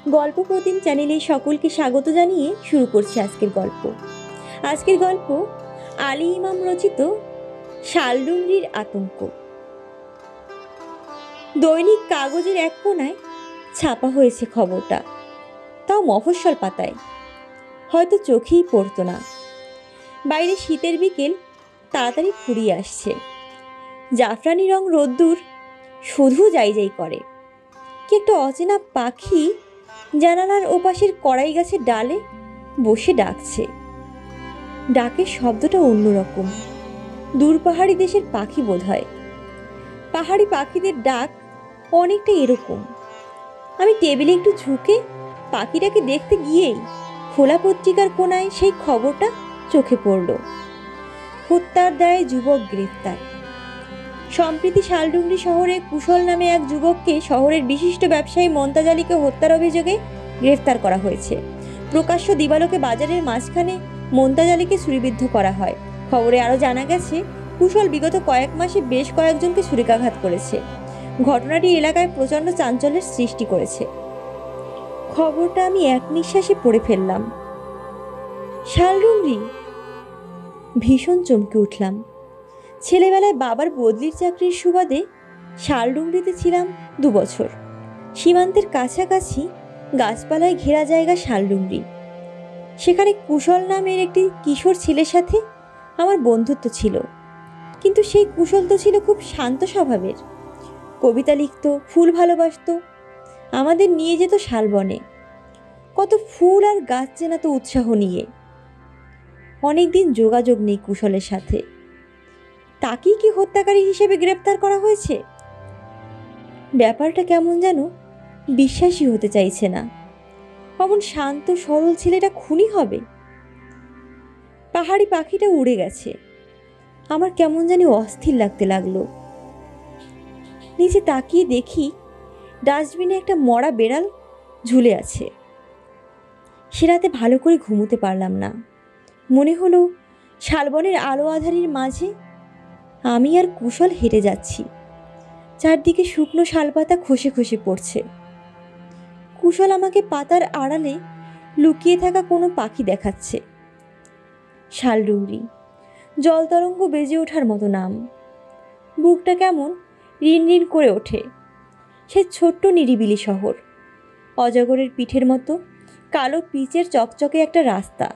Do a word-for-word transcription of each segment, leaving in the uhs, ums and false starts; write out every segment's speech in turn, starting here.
গল্প প্রতিম চ্যানেলে সকলকে স্বাগত জানিয়ে শুরু করছি আজকের গল্প। আজকের গল্প আলী ইমাম রচিত শালডুংরির আতঙ্ক। দৈনিক কাগজের এক কোণায় ছাপা হয়েছে খবরটা, তাও মফস্বল পাতায়, হয়তো চোখেই পড়তো না। বাইরে শীতের বিকেল তাড়াতাড়ি ফুরিয়ে আসছে। জাফরানি রং রোদ্দুর শুধু যাই যাই করে। কি একটা অচেনা পাখি জানালার ওপাশের কড়াই গাছের ডালে বসে ডাকছে। ডাকের শব্দটা অন্যরকম, দূর পাহাড়ি দেশের পাখি বোধ হয়। পাহাড়ি পাখিদের ডাক অনেকটা এরকম। আমি টেবিলে একটু ঝুঁকে পাখিটাকে দেখতে গিয়েই খোলা পত্রিকার কোণায় সেই খবরটা চোখে পড়ল। হত্যার দায়ে যুবক গ্রেফতার। সম্প্রতি শালডুংরি শহরে কুশল নামে এক যুবককে শহরের বিশিষ্ট ব্যবসায়ী মমতাজ আলীকে হত্যার অভিযোগে গ্রেফতার করা হয়েছে। প্রকাশ্য দিবালোকে বাজারের মাঝখানে মমতাজ আলীকে ছুরিবিদ্ধ করা হয়। খবরে আরও জানা গেছে, কুশল বিগত কয়েক মাসে বেশ কয়েকজনকে ছুরিকাঘাত করেছে। ঘটনাটি এলাকায় প্রচণ্ড চাঞ্চল্যের সৃষ্টি করেছে। খবরটা আমি এক নিঃশ্বাসে পড়ে ফেললাম। শালডুংরি! ভীষণ চমকে উঠলাম। ছেলেবেলায় বাবার বদলির চাকরির সুবাদে শালডুংরিতে ছিলাম দু বছর। সীমান্তের কাছাকাছি গাছপালায় ঘেরা জায়গা শালডুংরি। সেখানে কুশল নামের একটি কিশোর ছেলের সাথে আমার বন্ধুত্ব ছিল। কিন্তু সেই কুশল তো ছিল খুব শান্ত স্বভাবের। কবিতা লিখত, ফুল ভালোবাসত, আমাদের নিয়ে যেত শালবনে। কত ফুল আর গাছ চেনাতো উৎসাহ নিয়ে। অনেকদিন যোগাযোগ নেই কুশলের সাথে। তাকেই কি হত্যাকারী হিসেবে গ্রেপ্তার করা হয়েছে? ব্যাপারটা কেমন যেন বিশ্বাসই হতে চাইছে না। অমন শান্ত সরল ছেলেটা খুনি হবে? পাহাড়ি পাখিটা উড়ে গেছে। আমার কেমন জানি অস্থির লাগতে লাগলো। নিচে তাকিয়ে দেখি ডাস্টবিনে একটা মরা বেড়াল ঝুলে আছে। সে রাতে ভালো করে ঘুমোতে পারলাম না। মনে হলো শালবনের আলো আঁধারির মাঝে আমি আর কুশল হেঁটে যাচ্ছি। চারদিকে শুকনো শালপাতা খসে খসে পড়ছে। কুশল আমাকে পাতার আড়ালে লুকিয়ে থাকা কোনো পাখি দেখাচ্ছে। শালডুংরি, জলতরঙ্গ বেজে ওঠার মতো নাম। বুকটা কেমন রিন রিন করে ওঠে। সে ছোট্ট নিরিবিলি শহর, অজগরের পিঠের মতো কালো পিচের চকচকে একটা রাস্তা।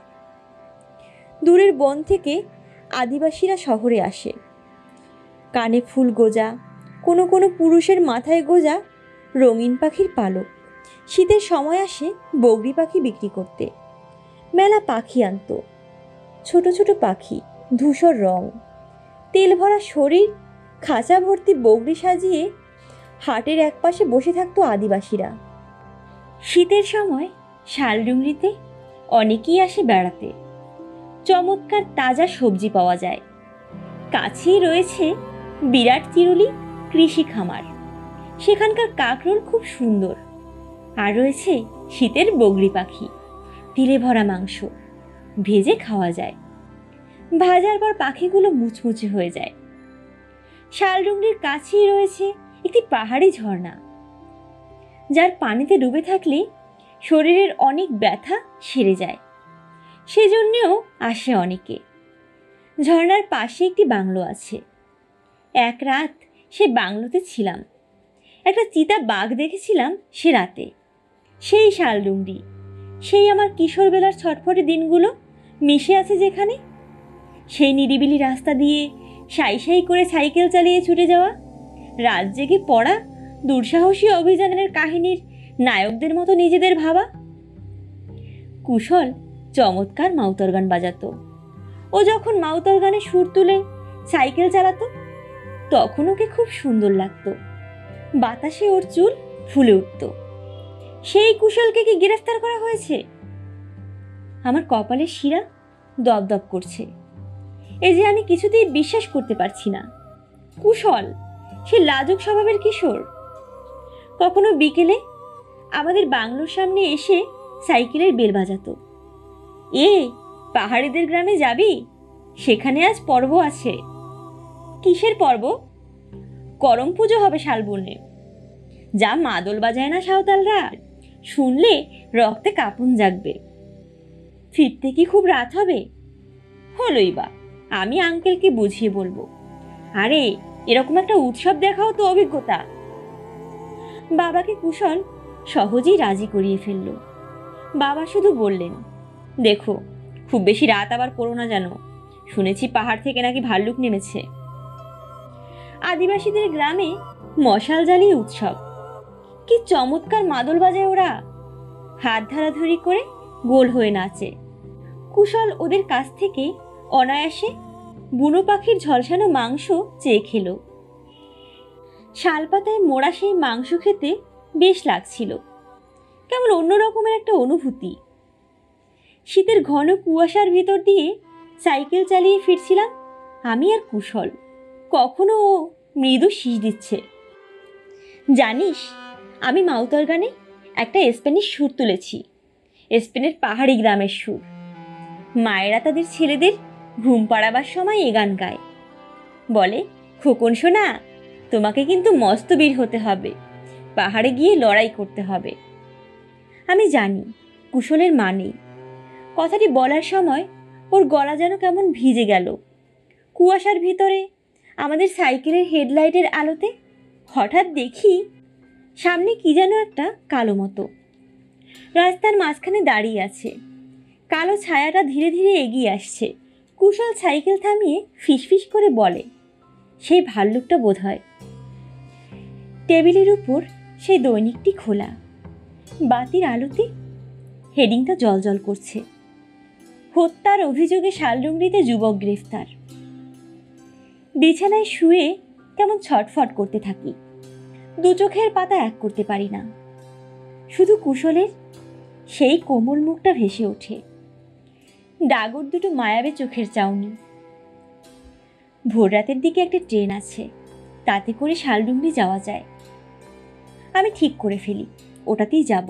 দূরের বন থেকে আদিবাসীরা শহরে আসে। কানে ফুল গোজা, কোনো কোনো পুরুষের মাথায় গোজা রঙিন পাখির পালক। শীতের সময় আসে বগরি পাখি বিক্রি করতে। মেলা পাখি আনত, ছোট ছোট পাখি, ধূসর রং, তেল ভরা শরীর, খাঁচা ভর্তি বগরি সাজিয়ে হাটের একপাশে বসে থাকতো আদিবাসীরা। শীতের সময় শালডুংরিতে অনেকেই আসে বেড়াতে। চমৎকার তাজা সবজি পাওয়া যায়। কাছেই রয়েছে বিরাট চিরুলি কৃষি খামার। সেখানকার কাকরোল খুব সুন্দর। আর রয়েছে শীতের বগরি পাখি, তিলে ভরা মাংস, ভেজে খাওয়া যায়। ভাজার পর পাখিগুলো মুচমুচে হয়ে যায়। শালডুংরির কাছেই রয়েছে একটি পাহাড়ি ঝর্ণা, যার পানিতে ডুবে থাকলে শরীরের অনেক ব্যথা সেরে যায়। সেজন্যেও আসে অনেকে। ঝর্ণার পাশে একটি বাংলো আছে। এক রাত সে বাংলোতে ছিলাম। একটা চিতা বাঘ দেখেছিলাম সে রাতে। সেই শালডুংরি, সেই আমার কিশোরবেলার ছটফটে দিনগুলো মিশে আছে যেখানে। সেই নিরিবিলি রাস্তা দিয়ে সাই সাই করে সাইকেল চালিয়ে ছুটে যাওয়া, রাত জেগে পড়া দুঃসাহসী অভিযানের কাহিনীর নায়কদের মতো নিজেদের ভাবা। কুশল চমৎকার মাউতার গান বাজাতো। ও যখন মাউতার গানে সুর তুলে সাইকেল চালাতো, তখন ওকে খুব সুন্দর লাগতো। বাতাসে ওর চুল ফুলে উঠত। সেই কুশলকে কি গ্রেফতার করা হয়েছে? আমার কপালের শিরা দপদপ করছে। এ যে আমি কিছুতেই বিশ্বাস করতে পারছি না। কুশল, সে লাজুক স্বভাবের কিশোর, কখনো বিকেলে আমাদের বাংলোর সামনে এসে সাইকেলের বেল বাজাতো। এ, পাহাড়িদের গ্রামে যাবি? সেখানে আজ পর্ব আছে। কিসের পর্ব? করম পুজো হবে শালবনে। যা মাদল বাজায় না সাঁওতালরা, শুনলে রক্তে কাঁপুন জাগবে। ফিরতে কি খুব রাত হবে? হলোই বা, আমি আঙ্কেলকে বুঝিয়ে বলবো। আরে এরকম একটা উৎসব দেখাও তো অভিজ্ঞতা। বাবাকে কুশল সহজেই রাজি করিয়ে ফেলল। বাবা শুধু বললেন, দেখো খুব বেশি রাত আবার করো না যেন, শুনেছি পাহাড় থেকে নাকি ভাল্লুক নেমেছে। আদিবাসীদের গ্রামে মশাল জ্বালিয়ে উৎসব, কি চমৎকার মাদল বাজায় ওরা, হাত ধরাধরি করে গোল হয়ে নাচে। কুশল ওদের কাছ থেকে অনায়াসে বুনো পাখির ঝলসানো মাংস চেয়ে খেল। শালপাতায় মোড়া সেই মাংস খেতে বেশ লাগছিল, কেমন অন্য রকমের একটা অনুভূতি। শীতের ঘন কুয়াশার ভিতর দিয়ে সাইকেল চালিয়ে ফিরছিলাম আমি আর কুশল। কখনো ও মৃদু শীষ দিচ্ছে। জানিস, আমি মাউতার গানে একটা স্প্যানিশ সুর তুলেছি, স্পেনের পাহাড়ি গ্রামের সুর। মায়েরা তাদের ছেলেদের ঘুম পাড়াবার সময় এ গান গায়, বলে, খোকন সোনা তোমাকে কিন্তু মস্ত বীর হতে হবে, পাহাড়ে গিয়ে লড়াই করতে হবে। আমি জানি কুশলের মা নেই, কথাটি বলার সময় ওর গলা যেন কেমন ভিজে গেল। কুয়াশার ভিতরে আমাদের সাইকেলের হেডলাইটের আলোতে হঠাৎ দেখি সামনে কি যেন একটা কালো মতো রাস্তার মাঝখানে দাঁড়িয়ে আছে। কালো ছায়াটা ধীরে ধীরে এগিয়ে আসছে। কুশল সাইকেল থামিয়ে ফিসফিস করে বলে, সেই ভাল্লুকটা বোধ হয়। টেবিলের উপর সেই দৈনিকটি খোলা, বাতির আলোতে হেডিংটা জ্বলজ্বল করছে, হত্যার অভিযোগে শালডুংরিতে যুবক গ্রেফতার। বিছানায় শুয়ে কেমন ছটফট করতে থাকি, দু চোখের পাতা এক করতে পারি না। শুধু কুশলের সেই কোমল মুখটা ভেসে ওঠে, ডাগর দুটো মায়াবে চোখের চাউনি। ভোর রাতের দিকে একটা ট্রেন আছে, তাতে করে শালডুংরি যাওয়া যায়। আমি ঠিক করে ফেলি ওটাতেই যাব।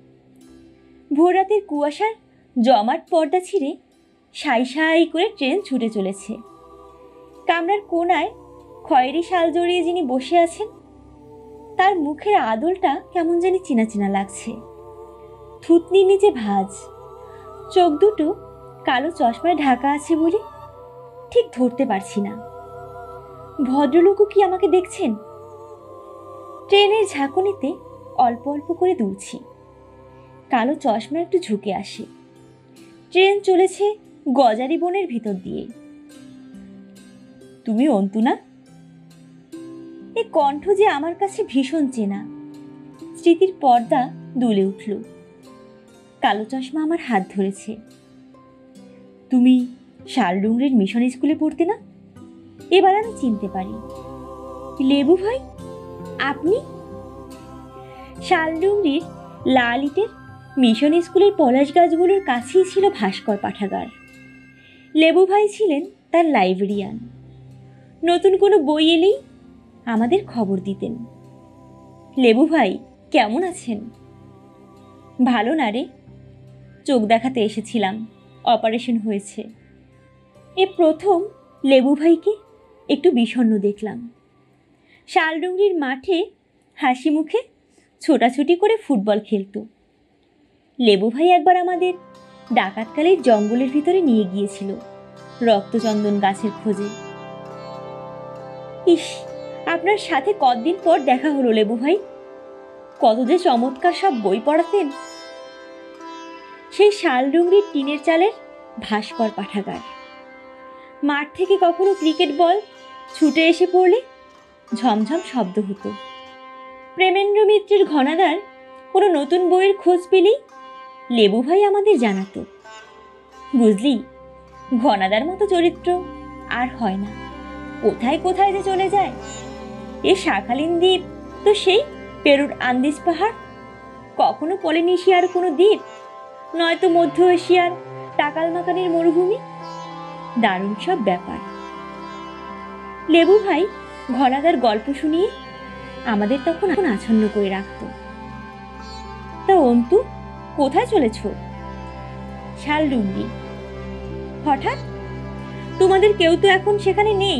ভোর রাতের কুয়াশার জমাট পর্দা ছিঁড়ে সাই সাই করে ট্রেন ছুটে চলেছে। কামরার কোনায় খয়েরি শাল জড়িয়ে যিনি বসে আছেন, তার মুখের আদলটা কেমন জানি চেনা চেনা লাগছে। থুতনির নিচে ভাঁজ, চোখ দুটো কালো চশমায় ঢাকা আছে বলে ঠিক ধরতে পারছি না। ভদ্রলোকও কি আমাকে দেখছেন? ট্রেনের ঝাঁকুনিতে অল্প অল্প করে দুলছি, কালো চশমা একটু ঝুঁকে আসে। ট্রেন চলেছে গজারি বনের ভিতর দিয়ে। তুমি অন্তু না? এ কণ্ঠ যে আমার কাছে ভীষণ চেনা। স্মৃতির পর্দা দুলে উঠল। কালো চশমা আমার হাত ধরেছে। তুমি শালডুংরির মিশন স্কুলে পড়তে না? এবার আমি চিনতে পারি। লেবু ভাই, আপনি? শালডুংরির লাল ইটের মিশন স্কুলের পলাশ গাছগুলোর কাছেই ছিল ভাস্কর পাঠাগার। লেবু ভাই ছিলেন তার লাইব্রেরিয়ান। নতুন কোনো বই এলেই আমাদের খবর দিতেন। লেবু ভাই কেমন আছেন? ভালো না রে, চোখ দেখাতে এসেছিলাম, অপারেশন হয়েছে। এ প্রথম লেবু ভাইকে একটু বিষণ্ণ দেখলাম। শালডুংরির মাঠে হাসি মুখে ছোটাছুটি করে ফুটবল খেলত। লেবু ভাই একবার আমাদের ডাকাতকালের জঙ্গলের ভিতরে নিয়ে গিয়েছিল রক্তচন্দন গাছের খোঁজে। ইস, আপনার সাথে কতদিন পর দেখা হলো লেবু ভাই, কত যে চমৎকার সব বই পড়াতেন। সেই শালডুংরির টিনের চালের ভাস্কর পাঠাগার। মাঠ থেকে কখনো ক্রিকেট বল ছুটে এসে পড়লে ঝমঝম শব্দ হতো। প্রেমেন্দ্র মিত্রের ঘনাদার কোনো নতুন বইয়ের খোঁজ পেলেই লেবু ভাই আমাদের জানাতো। বুঝলি, ঘনাদার মতো চরিত্র আর হয় না, কোথায় কোথায় যে চলে যায়। এ শাখালিন দ্বীপ তো সেই পেরুর আন্দিজ পাহাড়, কখনো পলিনেশিয়ার কোনো দ্বীপ, নয়তো মধ্য এশিয়ার টাকালমাকানির মরুভূমি। দারুণ সব ব্যাপার। লেবু ভাই ঘনাদার গল্প শুনিয়ে আমাদের তখন এখন আচ্ছন্ন করে রাখত। তা অন্তু, কোথায় চলেছ? শালডুংরি। হঠাৎ? তোমাদের কেউ তো এখন সেখানে নেই।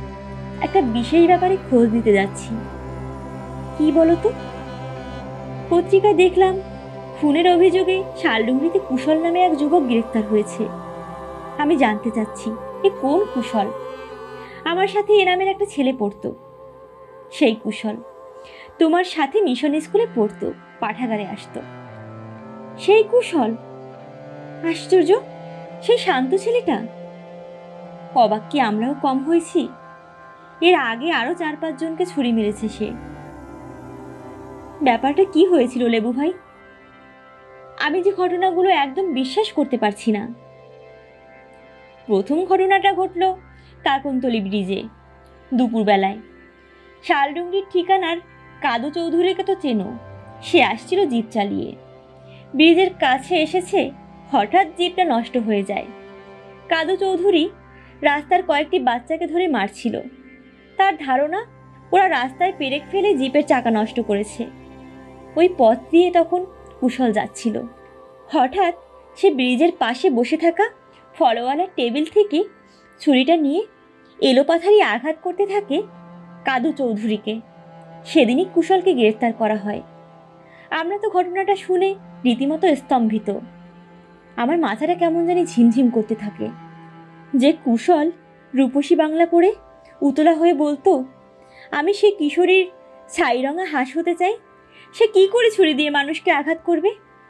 একটা বিশেষ ব্যাপারে খোঁজ দিতে যাচ্ছি। কি বলো তো? পত্রিকায় দেখলাম খুনের অভিযোগে শালডুংরিতে কুশল নামে এক যুবক গ্রেফতার হয়েছে। আমি জানতে চাচ্ছি এ কোন কুশল? আমার সাথে এ নামের একটা ছেলে পড়তো। সেই কুশল তোমার সাথে মিশন স্কুলে পড়তো, পাঠাগারে আসতো। সেই কুশল? আশ্চর্য, সেই শান্ত ছেলেটা। অবাক কি আমরাও কম হয়েছি? এর আগে আরো চার পাঁচ জনকে ছুরি মেরেছে সে। ব্যাপারটা কি হয়েছিল লেবু ভাই? আমি যে ঘটনাগুলো একদম বিশ্বাস করতে পারছি না। প্রথম ঘটনাটা ঘটল কাকনতলি ব্রিজে দুপুরবেলায়। শালডুংরির ঠিকানার কাদু চৌধুরীকে তো চেনো, সে আসছিল জিপ চালিয়ে। ব্রিজের কাছে এসেছে, হঠাৎ জিপটা নষ্ট হয়ে যায়। কাদু চৌধুরী রাস্তার কয়েকটি বাচ্চাকে ধরে মারছিল। তার ধারণা ওরা রাস্তায় পেরেক ফেলে জিপের চাকা নষ্ট করেছে। ওই পথ দিয়ে তখন কুশল যাচ্ছিল। হঠাৎ সে ব্রিজের পাশে বসে থাকা ফলওয়ালার টেবিল থেকে ছুরিটা নিয়ে এলোপাথারি আঘাত করতে থাকে কাদু চৌধুরীকে। সেদিনই কুশলকে গ্রেফতার করা হয়। আমরা তো ঘটনাটা শুনে রীতিমতো স্তম্ভিত। আমার মাথাটা কেমন জানি ঝিমঝিম করতে থাকে। যে কুশল রূপসী বাংলা পড়ে উতলা হয়ে বলতো, আমি সে কিশোরীর ছাইরঙা হাঁস হতে চাই, সে কি করে ছুরি দিয়ে মানুষকে আঘাত করবে?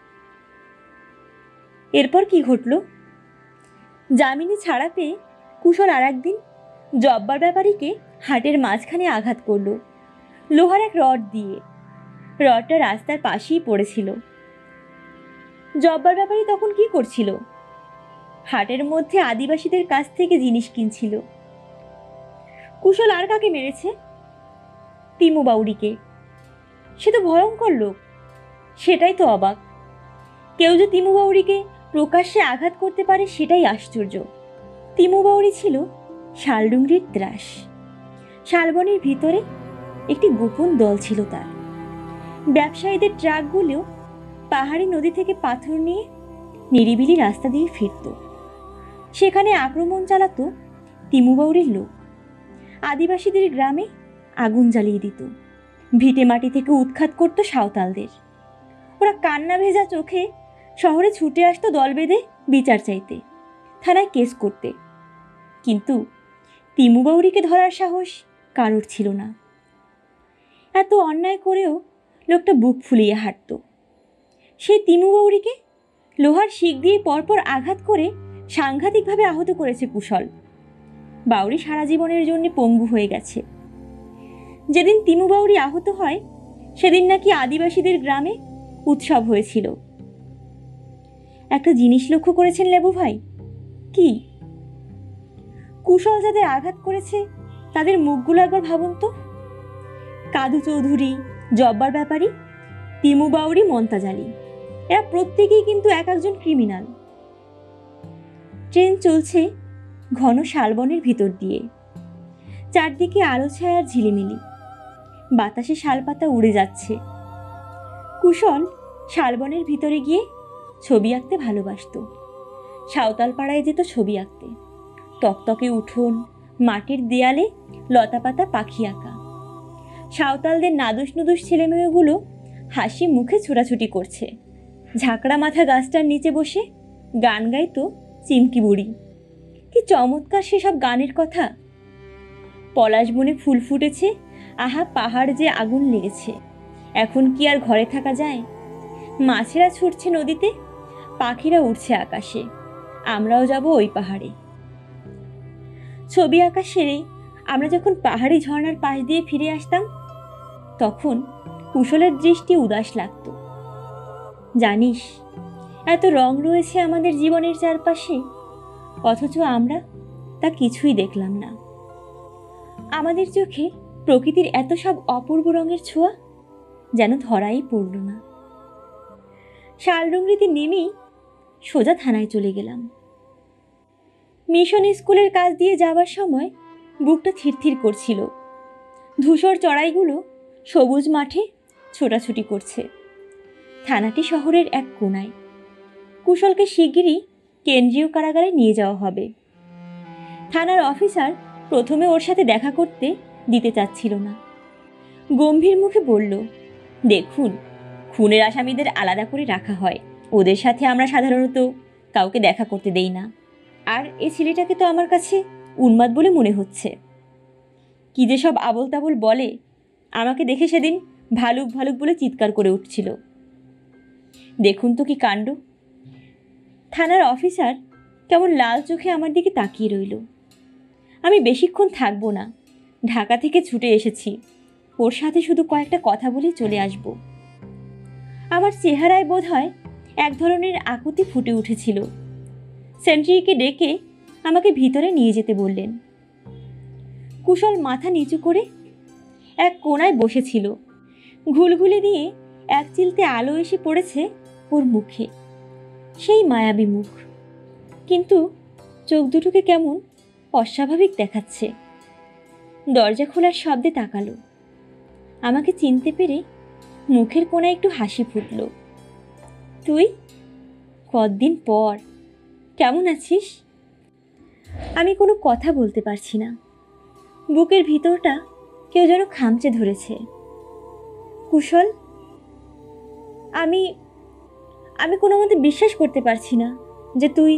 এরপর কি ঘটল? জামিনে ছাড়া পেয়ে কুশল আর একদিন জব্বার ব্যাপারীকে হাটের মাঝখানে আঘাত করল লোহার এক রড দিয়ে। রডটা রাস্তার পাশেই পড়েছিল। জব্বার ব্যাপারী তখন কি করছিল? হাটের মধ্যে আদিবাসীদের কাছ থেকে জিনিস কিনছিল। কুশল আর কাকে মেরেছে? তিমু বাউরিকে। সে তো ভয়ঙ্কর লোক। সেটাই তো অবাক। কেউ যে তিমু বাউরিকে প্রকাশ্যে আঘাত করতে পারে সেটাই আশ্চর্য। তিমু বাউরি ছিল শালডুংরির ত্রাস। শালবনের ভিতরে একটি গোপন দল ছিল তার। ব্যবসায়ীদের ট্রাকগুলো পাহাড়ি নদী থেকে পাথর নিয়ে নিরিবিলি রাস্তা দিয়ে ফিরত। সেখানে আক্রমণ চালাতো তিমু বাউরির লোক। আদিবাসীদের গ্রামে আগুন জ্বালিয়ে দিত। ভিটে মাটি থেকে উৎখাত করত সাঁওতালদের। ওরা কান্না ভেজা চোখে শহরে ছুটে আসতো দল বেঁধে বিচার চাইতে, থানায় কেস করতে। কিন্তু তিমু বাউরিকে ধরার সাহস কারোর ছিল না। এত অন্যায় করেও লোকটা বুক ফুলিয়ে হাঁটত। সেই তিমু বাউরিকে লোহার শিক দিয়ে পরপর আঘাত করে সাংঘাতিকভাবে আহত করেছে কুশল। বাউরি সারা জীবনের জন্য পঙ্গু হয়ে গেছে। যেদিন তিমু বাউরি আহত হয় সেদিন নাকি আদিবাসীদের গ্রামে উৎসব হয়েছিল। একটা জিনিস লক্ষ্য করেছেন লেবু ভাই? কি? কুশল যাদের আঘাত করেছে তাদের মুখগুলো একবার ভাবুন তো। কাদু চৌধুরী, জব্বার ব্যাপারী, তিমু বাউরি, মন্তাজ আলী, এরা প্রত্যেকেই কিন্তু এক একজন ক্রিমিনাল। ট্রেন চলছে ঘন শালবনের ভিতর দিয়ে। চারদিকে আলো ছায়ার ঝিলিমিলি। বাতাসে শালপাতা উড়ে যাচ্ছে। কুশল শালবনের ভিতরে গিয়ে ছবি আঁকতে ভালোবাসত। সাঁওতাল পাড়ায় যেত ছবি আঁকতে। তকতকে উঠোন, মাটির দেয়ালে লতাপাতা, পাখি আঁকা। সাঁওতালদের নাদুস নুদুস ছেলেমেয়েগুলো হাসি মুখে ছোটাছুটি করছে। ঝাঁকড়া মাথা গাছটার নিচে বসে গান গাইতো চিমকি বুড়ি। কি চমৎকার সেসব গানের কথা! পলাশ বনে ফুল ফুটেছে, আহা পাহাড় যে আগুন লেগেছে, এখন কি আর ঘরে থাকা যায়? মাছেরা ছুটছে নদীতে, পাখিরা উঠছে আকাশে, আমরাও যাব ওই পাহাড়ে। ছবি আঁকা সেরে আমরা যখন পাহাড়ি ঝর্ণার পাশ দিয়ে ফিরে আসতাম তখন কুশলের দৃষ্টি উদাস লাগতো। জানিস, এত রং রয়েছে আমাদের জীবনের চারপাশে, অথচ আমরা তা কিছুই দেখলাম না। আমাদের চোখে প্রকৃতির এত সব অপূর্ব রঙের ছোঁয়া যেন ধরাই পড়ল না। শালডুংরিতে নেমেই সোজা থানায় চলে গেলাম। মিশন স্কুলের কাছ দিয়ে যাবার সময় বুকটা থিরথির করছিল। ধূসর চড়াইগুলো সবুজ মাঠে ছোটাছুটি করছে। থানাটি শহরের এক কোনায়। কুশলকে শিগগিরই কেন্দ্রীয় কারাগারে নিয়ে যাওয়া হবে। থানার অফিসার প্রথমে ওর সাথে দেখা করতে দিতে চাচ্ছিল না। গম্ভীর মুখে বলল, দেখুন, খুনের আসামিদের আলাদা করে রাখা হয়, ওদের সাথে আমরা সাধারণত কাউকে দেখা করতে দেই না। আর এই ছেলেটাকে তো আমার কাছে উন্মাদ বলে মনে হচ্ছে। কী যে সব আবল তাবল বলে, আমাকে দেখে সেদিন ভালুক ভালুক বলে চিৎকার করে উঠছিল। দেখুন তো কি কাণ্ড। থানার অফিসার কেমন লাল চোখে আমার দিকে তাকিয়ে রইল। আমি বেশিক্ষণ থাকবো না, ঢাকা থেকে ছুটে এসেছি, ওর সাথে শুধু কয়েকটা কথা বলেই চলে আসব। আমার চেহারায় বোধ হয় এক ধরনের আকুতি ফুটে উঠেছিল। সেন্ট্রিকে ডেকে আমাকে ভিতরে নিয়ে যেতে বললেন। কুশল মাথা নিচু করে এক কোণায় বসেছিল। ঘুলঘুলি দিয়ে এক চিলতে আলো এসে পড়েছে ওর মুখে, সেই মায়াবী মুখ, কিন্তু চোখ দুটোকে কেমন অস্বাভাবিক দেখাচ্ছে। দরজা খোলার শব্দে তাকালো। আমাকে চিনতে পেরে মুখের কোণায় একটু হাসি ফুটল। তুই? কতদিন পর, কেমন আছিস? আমি কোনো কথা বলতে পারছি না। বুকের ভিতরটা কেউ যেন খামচে ধরেছে। কুশল, আমি আমি কোনো মতে বিশ্বাস করতে পারছি না যে তুই।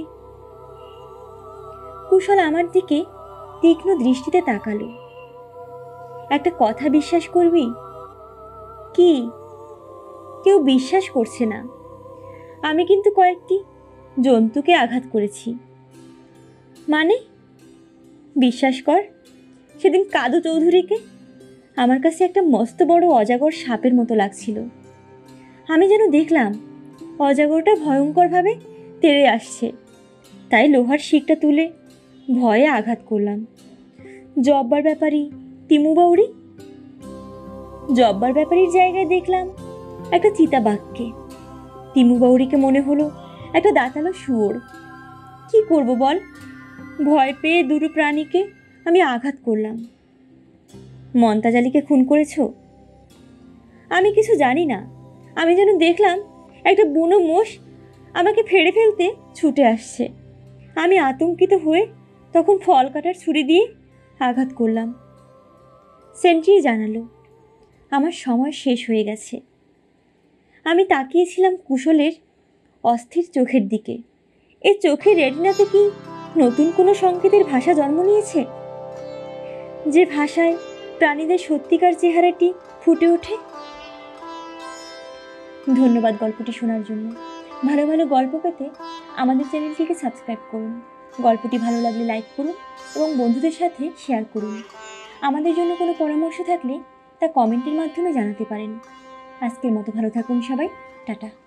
কুশল আমার দিকে তীক্ষ্ণ দৃষ্টিতে তাকালো। একটা কথা বিশ্বাস করবি? কি? কেউ বিশ্বাস করছে না। আমি কিন্তু কয়েকটি জন্তুকে আঘাত করেছি। মানে? বিশ্বাস কর, সেদিন কাদু চৌধুরীকে আমার কাছে একটা মস্ত বড় অজাগর সাপের মতো লাগছিল। আমি যেন দেখলাম অজাগরটা ভয়ঙ্করভাবে তেড়ে আসছে, তাই লোহার শিকটা তুলে ভয়ে আঘাত করলাম। জব্বার ব্যাপারী তিমু বাউরি, জব্বার ব্যাপারীর জায়গায় দেখলাম একটা চিতাবাঘকে। তিমু বাউরিকে মনে হলো একটা দাঁতালো শুয়োর। কি করব বল? ভয় পেয়ে দুটো প্রাণীকে আমি আঘাত করলাম। মন্তাজ আলীকে খুন করেছ? আমি কিছু জানি না। আমি যেন দেখলাম একটা বুনো মোষ আমাকে ফেড়ে ফেলতে ছুটে আসছে। আমি আতঙ্কিত হয়ে তখন ফল কাটার ছুরি দিয়ে আঘাত করলাম। সেন্ট্রি জানালো আমার সময় শেষ হয়ে গেছে। আমি তাকিয়েছিলাম কুশলের অস্থির চোখের দিকে। এই চোখের রেটিনাতে কি নতুন কোনো সংকেতের ভাষা জন্ম নিয়েছে, যে ভাষায় প্রাণীদের সত্যিকার চেহারাটি ফুটে ওঠে? ধন্যবাদ গল্পটি শোনার জন্য। ভালো ভালো গল্প পেতে আমাদের চ্যানেলটিকে সাবস্ক্রাইব করুন। গল্পটি ভালো লাগলে লাইক করুন এবং বন্ধুদের সাথে শেয়ার করুন। আমাদের জন্য কোনো পরামর্শ থাকলে তা কমেন্টের মাধ্যমে জানাতে পারেন। আজকের মতো ভালো থাকুন সবাই। টাটা।